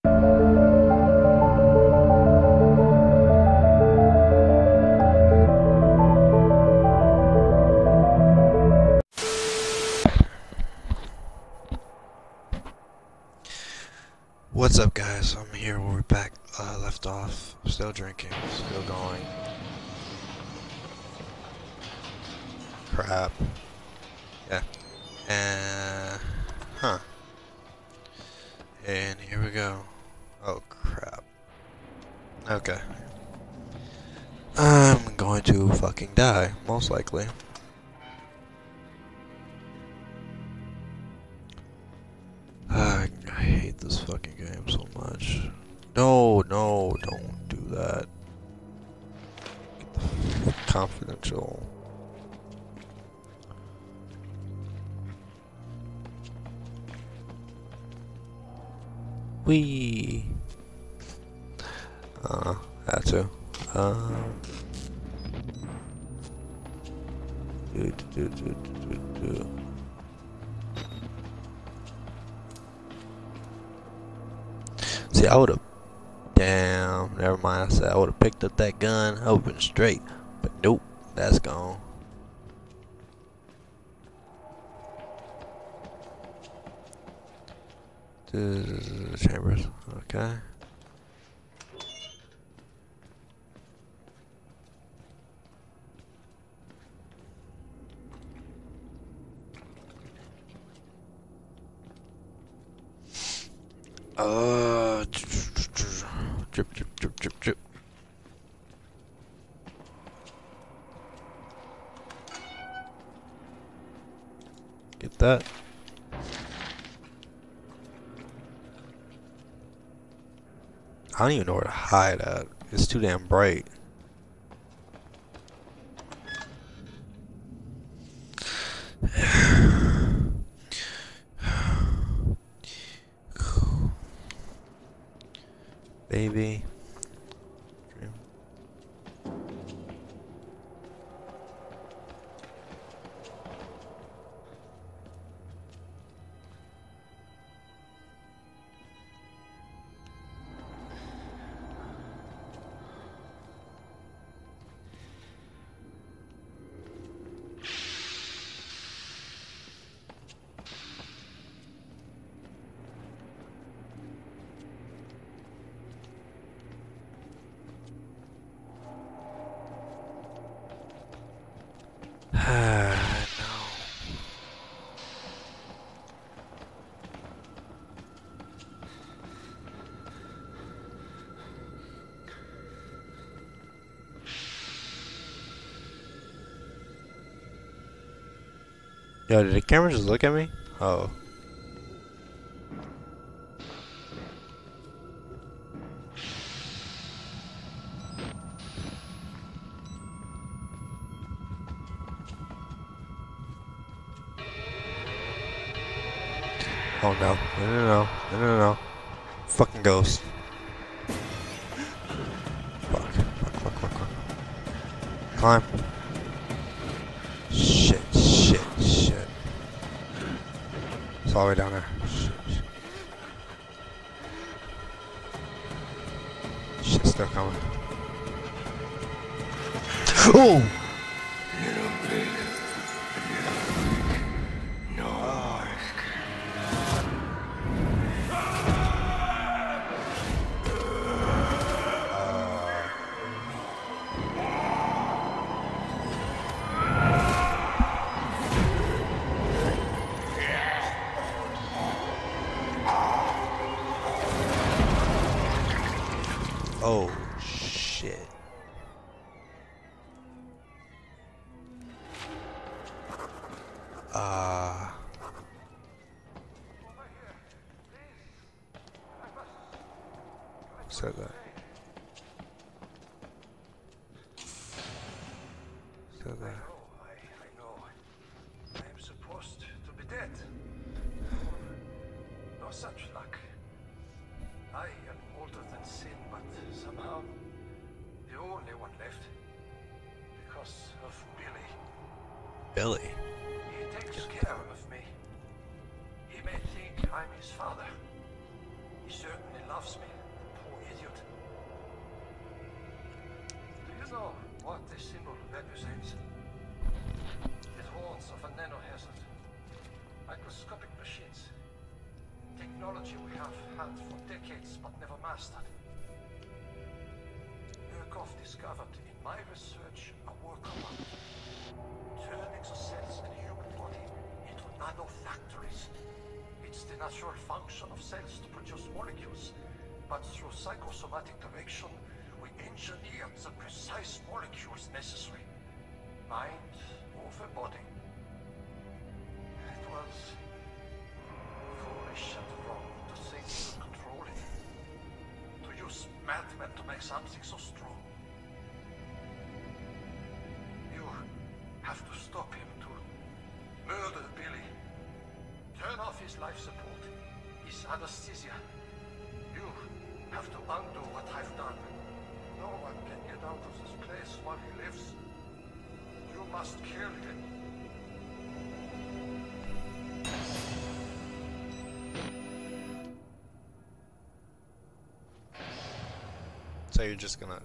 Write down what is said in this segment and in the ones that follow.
What's up, guys? I'm here where we're back left off. Still drinking, still going. Crap. Yeah. And and here we go. Oh crap. Okay. I'm going to fucking die, most likely. I hate this fucking game so much. No, don't do that. Get the confidential. Wee. Had to. See, I would've. Damn, never mind. I said I would've picked up that gun. I would've been straight. But nope, that's gone. Chambers. Okay. Drip. Get that. I don't even know where to hide at. It's too damn bright. Baby. Dream. Yo, did the camera just look at me? Oh. Oh no. No. Fucking ghost. Fuck. Climb. Shit. It's all the way down there. Shit's still coming. Oh! Oh, shit. Said that. I know. I am supposed to be dead. No such luck. I am older than sin, but somehow the only one left. Because of Billy. Billy? He takes care of me. He may think I'm his father. He certainly loves loves me, poor idiot. Do you know what this symbol represents? It warns of a nanohazard. Microscopic machines. Technology we have had for decades but never mastered. Murkoff discovered in my research a workaround. Turn exocells in the human body into nanofactories. It's the natural function of cells to produce molecules, but through psychosomatic direction, we engineered the precise molecules necessary. Mind over body. It was foolish and wrong to think we could control it. To use madmen to make something so strong. You have to stop him, to murder Billy. Turn off his life support, his anesthesia. You have to undo what I've done. No one can get out of this place while he lives. You must kill him. So you're just gonna...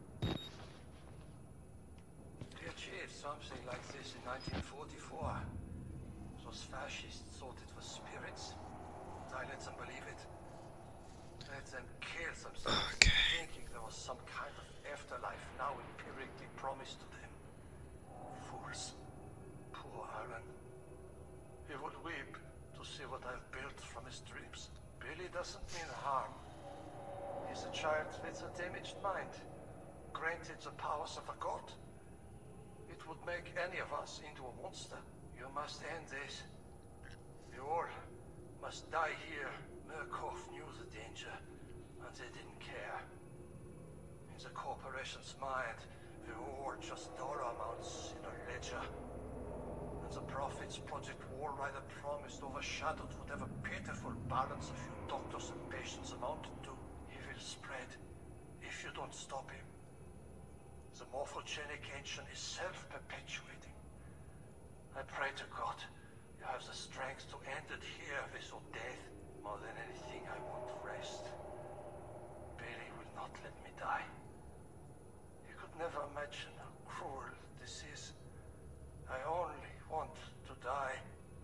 They achieved something like this in 1944. Those fascists thought it was spirits. I let them believe it. Let them kill themselves, thinking there was some kind of afterlife now empirically promised to them. Fools. Poor Alan. He would weep to see what I've built from his dreams. Billy doesn't mean harm. He's a child with a damaged mind, granted the powers of a god. It would make any of us into a monster. You must end this. We all must die here. Murkoff knew the danger, and they didn't care. In the corporation's mind, we're all just dollar amounts in a ledger. And the Prophet's Project War Rider promised overshadowed whatever pitiful balance a few doctors and patients amounted to. He will spread if you don't stop him. The morphogenic engine is self-perpetuating. I pray to God you have the strength to end it here with your death. More than anything, I want rest. Billy will not let me die. You could never imagine how cruel this is. I only want to die.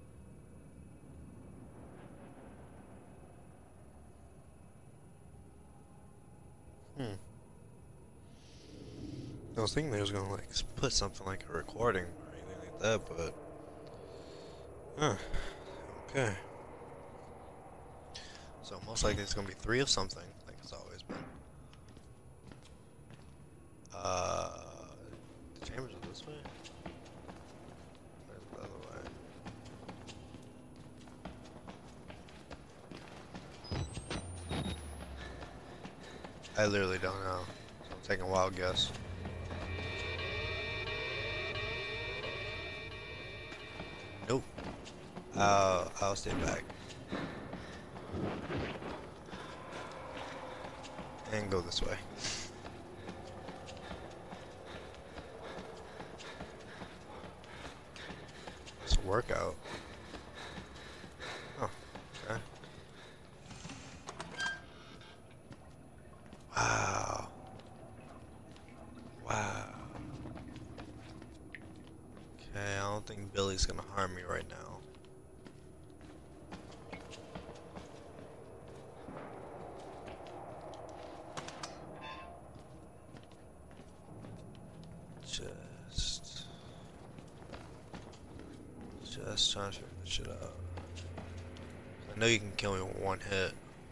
I was thinking they was gonna like put something like a recording or anything like that, but okay. So most likely it's gonna be 3 of something, like it's always been. The chambers are this way. Where's the other way? I literally don't know. So I'm taking a wild guess. Nope. I'll stay back. And go this way. It's a workout. Oh, okay. Wow. Wow. Okay, I don't think Billy's gonna harm me right now. Just trying to figure this shit out. I know you can kill me with 1 hit.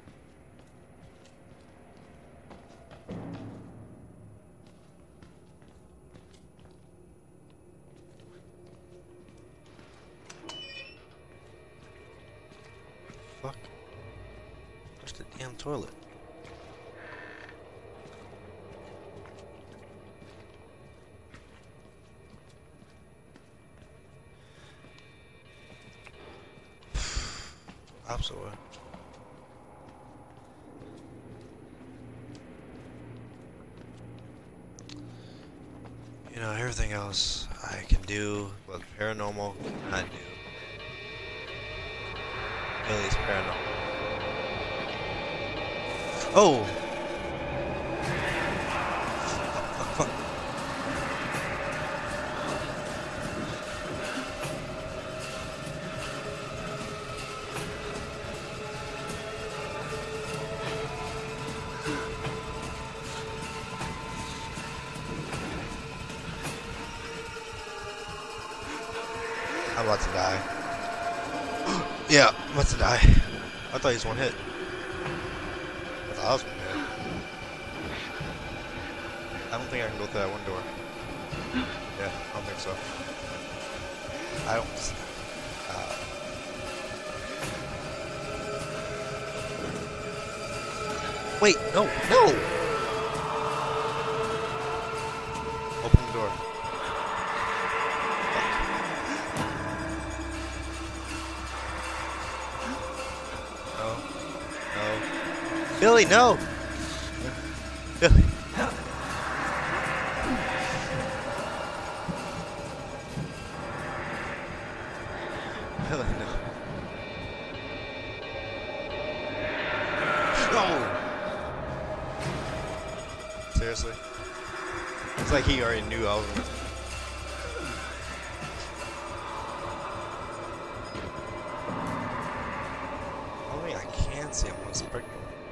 Fuck. Where's the damn toilet? Absolutely. You know, everything else I can do, but paranormal cannot do. Billy's paranormal. Oh! Fuck. I'm about to die. Yeah, I'm about to die. I thought he was one hit. I thought I was one hit. I don't think I can go through that one door. Yeah, I don't think so. I don't. Wait, no, no! Open the door. No. No. Billy, no! Billy. Billy, no. No! Seriously? It's like he already knew I was gonna... Oh wait, I can see him once pregnant.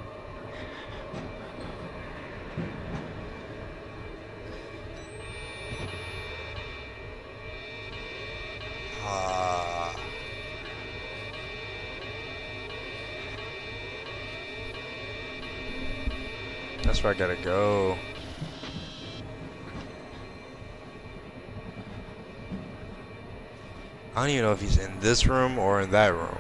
That's where I gotta go. I don't even know if he's in this room or in that room.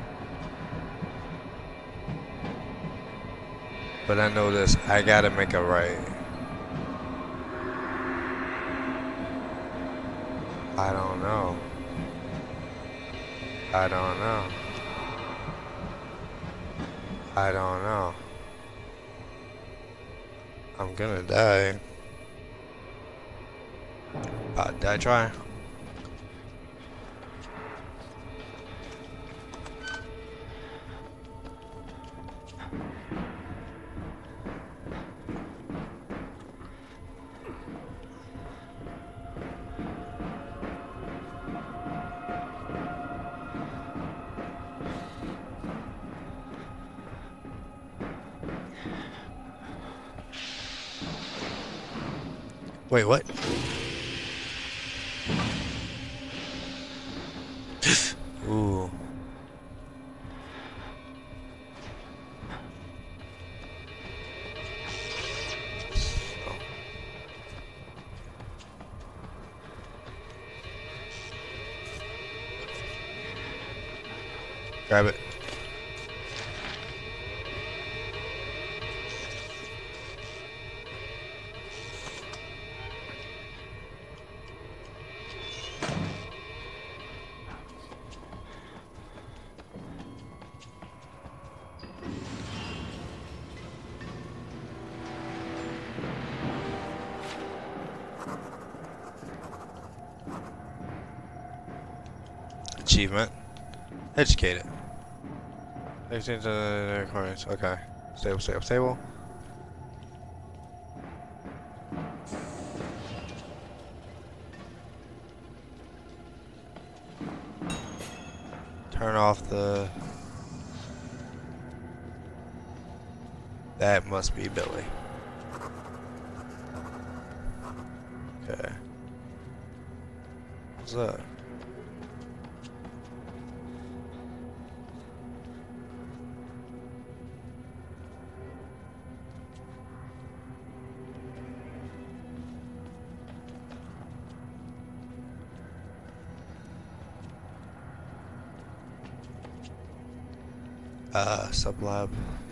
But I know this, I gotta make a right. I don't know. I don't know. I don't know. I'm gonna die. Did I try? Wait, what? Ooh. Oh. Grab it. Achievement. Educated. Exchange the coins. Okay. Stable, stable, stable. Turn off the... That must be Billy. Okay. What's that? Sublab.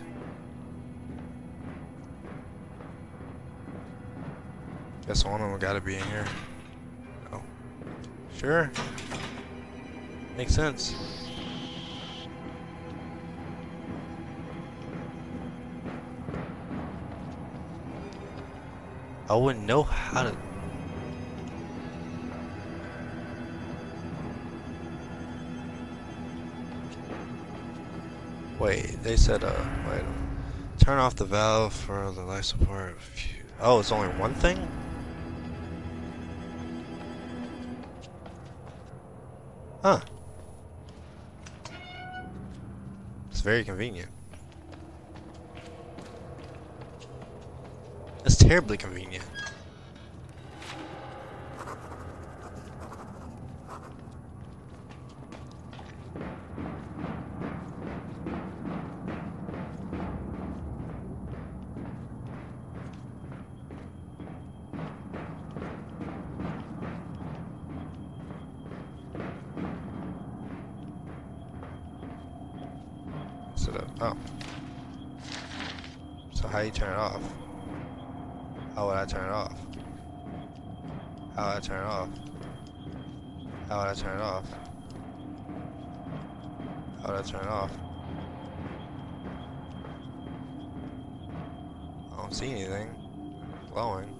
Guess one of them gotta be in here. Oh. Sure. Makes sense. I wouldn't know how to... Wait, they said, wait. Turn off the valve for the life support. Oh, it's only one thing? Huh. It's very convenient. It's terribly convenient. Oh. So how you turn it off? How would I turn it off? How would I turn it off? How would I turn it off? How would I turn it off? I don't see anything glowing.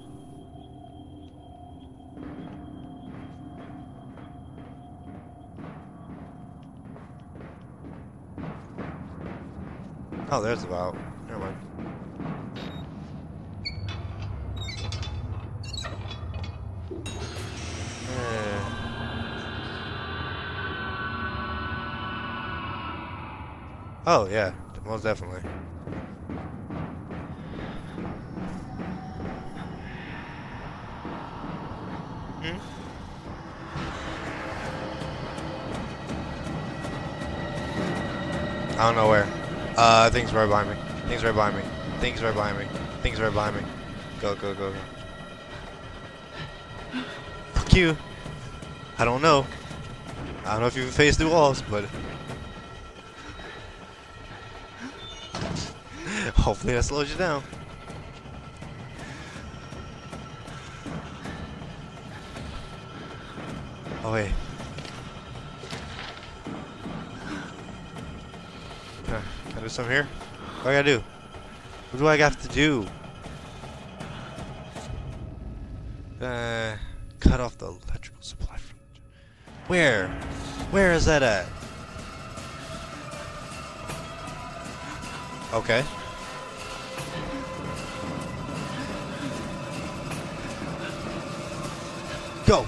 Oh, there's the valve. Never mind. Oh, yeah, most definitely. I don't know where. Things right behind me. Things right behind me. Things right behind me. Things right behind me. Go, go, go, go. Fuck you. I don't know. I don't know if you've faced through walls, but hopefully that slows you down. Oh wait. Can I do something here? What do I gotta do? What do I have to do? Cut off the electrical supply from it. Where? Where is that at? Okay. Go!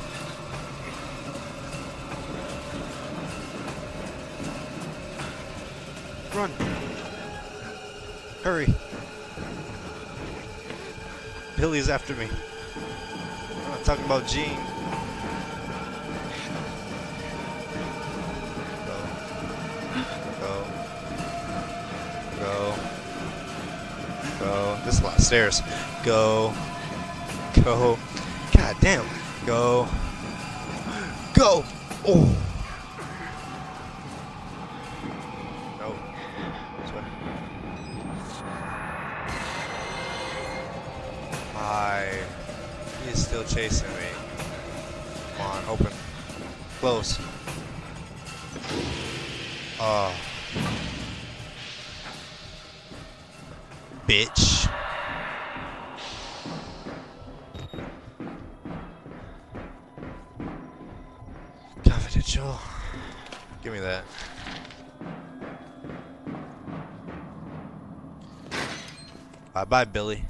Run! Hurry! Billy's after me. I'm not talking about Gene. Go. Go. Go. Go. This is a lot of stairs. Go. Go. God damn. Go. Go! Oh! No. This way. He is still chasing me. Come on, open. Close. Oh. Bitch. Confidential. Give me that. Bye bye, Billy.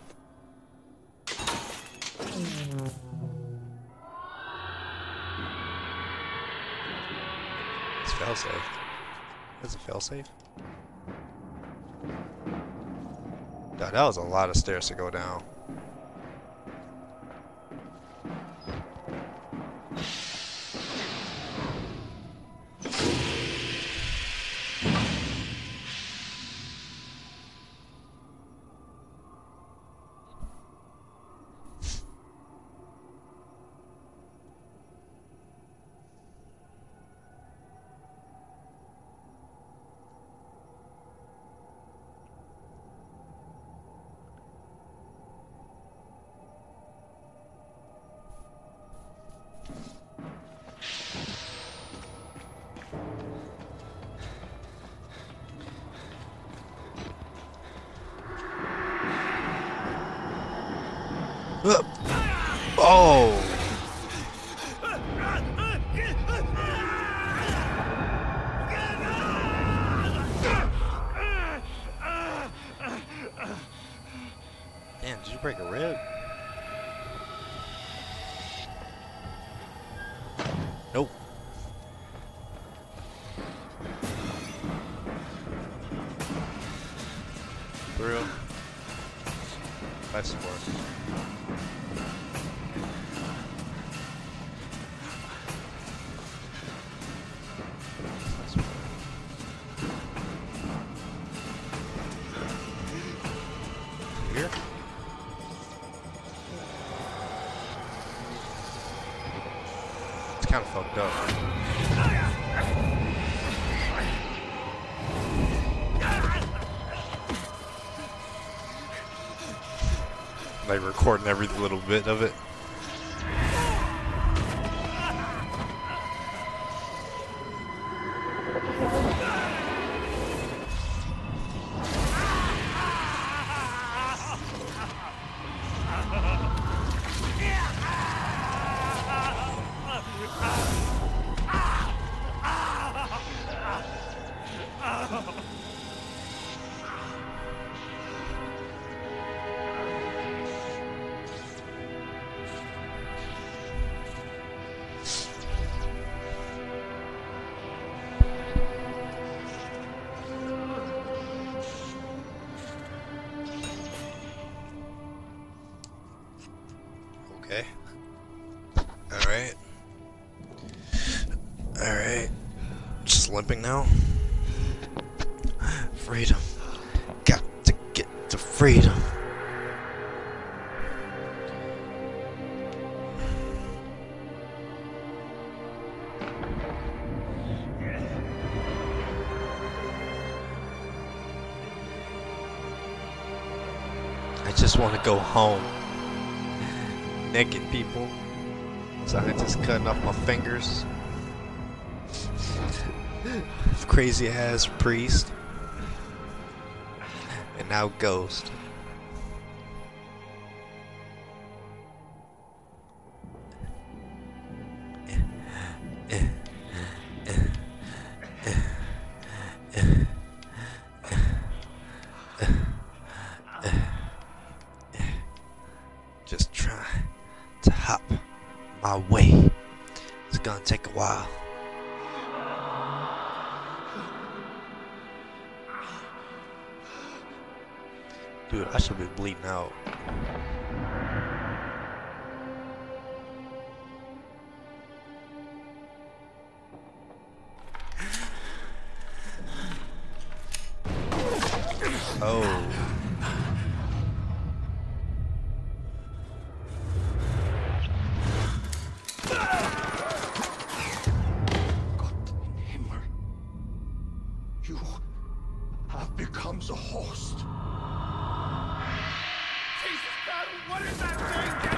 It's failsafe. That's a failsafe. God, that was a lot of stairs to go down. Oh! Man, did you break a rib? Nope. Through. Life support. Here. It's kind of fucked up. Like recording every little bit of it. Okay. Alright. Alright. Just limping now. Freedom. Got to get to freedom. I just want to go home. Naked people. Scientists cutting off my fingers. Crazy ass priest. And now ghost. Just try to hop my way. It's gonna take a while. Dude, I should be bleeding out. Oh. You have become the host. Jesus God, what is that thing?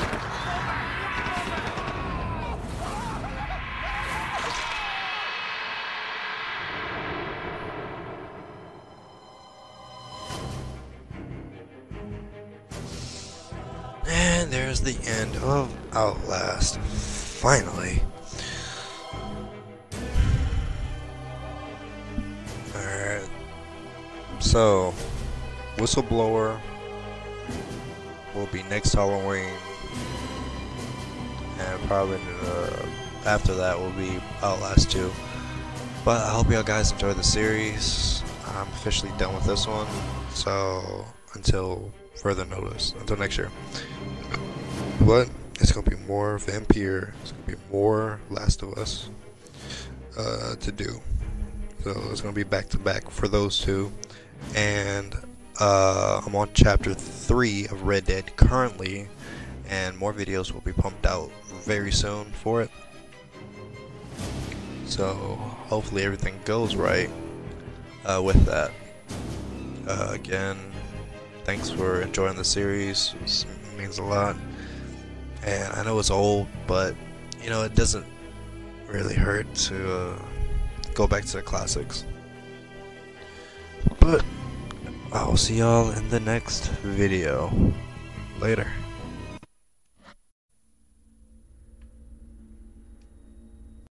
And there's the end of Outlast. Finally. Alright. So, Whistleblower will be next Halloween. And probably after that will be Outlast 2. But I hope y'all guys enjoy the series. I'm officially done with this one. So, until further notice. Until next year. But it's gonna be more Vampire. It's gonna be more Last of Us to do. So it's gonna be back to back for those two. And I'm on chapter 3 of Red Dead currently, and more videos will be pumped out very soon for it. So hopefully everything goes right with that. Again, thanks for enjoying the series. It means a lot. And I know it's old, but you know, it doesn't really hurt to go back to the classics. But I'll see y'all in the next video. Later.